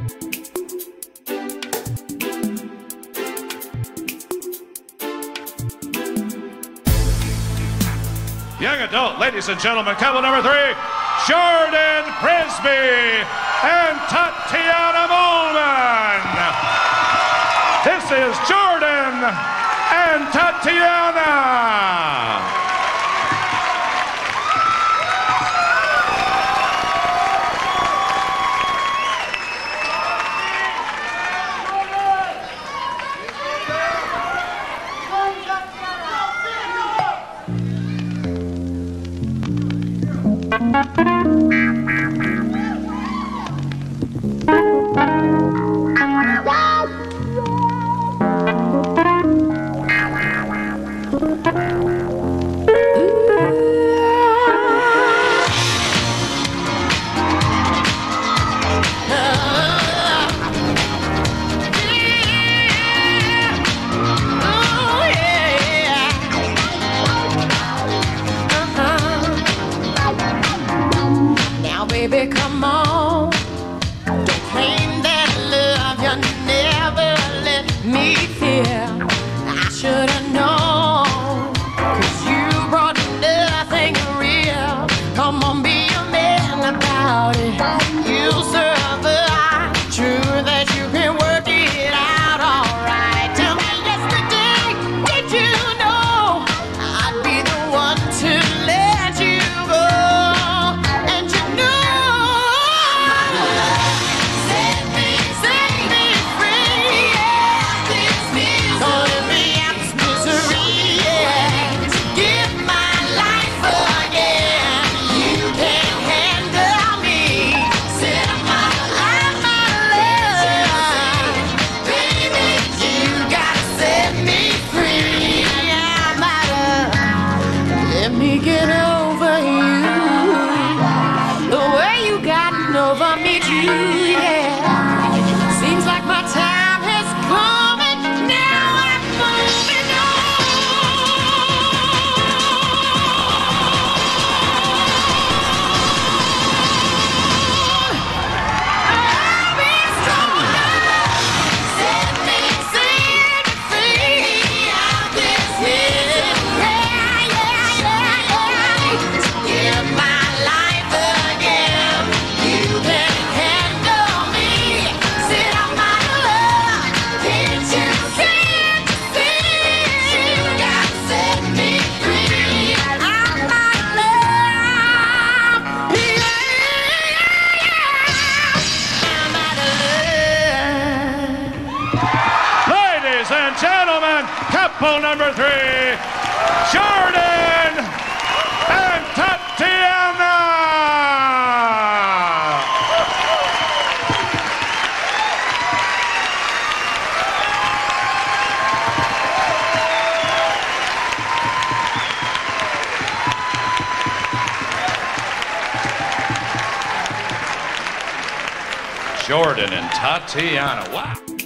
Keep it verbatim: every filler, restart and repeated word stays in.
Young adult, ladies and gentlemen, couple number three, Jordan Frisbee and Tatiana Mollmann. This is Jordan and Tatiana. Baby, come on. Don't claim that love you never let me feel. I should have known, 'cause you brought nothing real. Come on, be a man about it. You'll survive. True that you can work it out alright. Tell me yesterday, did you know I'd be the one to let you go? And you know get over you, the way you gotten over me too, yeah. Seems like my time has come and now I'm moving on. I'll be stronger. Set me, set me free. I'm this here. Ladies and gentlemen, couple number three, Jordan and Tatiana. Jordan and Tatiana, wow.